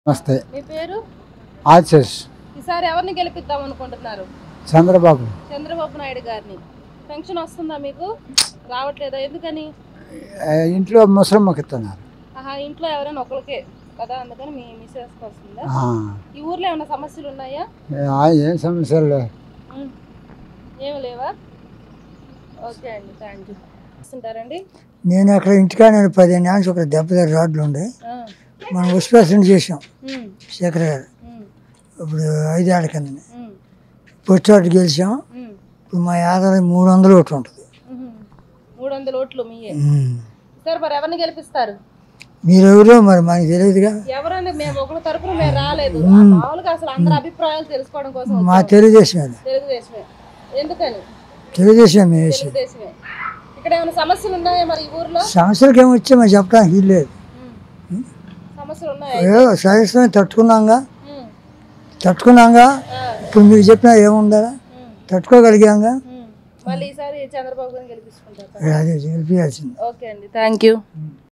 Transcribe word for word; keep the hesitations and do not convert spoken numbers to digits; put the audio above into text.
నమస్తే. మీ పేరు? ఆశీష్. ఈసారి ఎవరిని గెలిపిద్దాం అనుకుంటున్నారు? చంద్రబాబు. చంద్రబాబు నాయుడు గారిని. పెన్షన్ వస్తుందా మీకు? రావట్లేదా? ఎందుకని? ఇంట్లో ముసలమ్మకి ఇస్తున్నారు. ఆహా, ఇంట్లో ఎవరైనా ఒకరికే కదా, అందుకని మీ మిస్సెస్కి వస్తుందా? ఈ ఊర్లో ఏమైనా సమస్యలు ఉన్నాయా? ఏం సమస్యలు లేవు. ఏమి లేవా? ఓకే అండి, థ్యాంక్ యూ. వస్తుంటారండి. నేను అక్కడ ఇంటికా నేను పదిహేను ఏళ్ళ ఒక దెబ్బతిన రోడ్లు ఉండే మనం ఉస్పెసెంట్ చేసాం శేఖర్ గారు. ఇప్పుడు ఐదేళ్ల కింద పొచ్చోటి గెలిచాం. ఇప్పుడు మా ఆదాయం మూడు వందల ఓట్లు ఉంటుంది. మూడు వందల ఓట్లు మీయే. సార్ మరి ఎవరిని గెలిపిస్తారు? మీరెవరో మరి మనకి తెలియదుగా. ఎవరైనా మేము ఒకరి తరపున మేము రాలేదు, మామూలుగా అసలు అందరి అభిప్రాయాలు తెలుసుకోవడం కోసం. మా తెలుగుదేశం తెలుగుదేశమే. ఎందుకని? తెలుగుదేశం తెలుగుదేశమే. ఇక్కడ ఏమైనా సమస్యలు ఉన్నాయా మరి ఈ ఊర్లో? సమస్యలకి ఏమి వచ్చా మరి చెప్పడానికి వీలు లేదు. సమస్యలు ఉన్నాయా? ఏదో సహిస్తాం, తట్టుకున్నాంగా తట్టుకున్నాంగా ఇప్పుడు మీరు చెప్పినా ఏముండాలా, తట్టుకోగలిగాంగా. మళ్ళీ ఈసారి చంద్రబాబు గారిని గెలిపించుకుంటారు. అదే గెలిపించాల్సింది. ఓకే అండి, థ్యాంక్ యూ.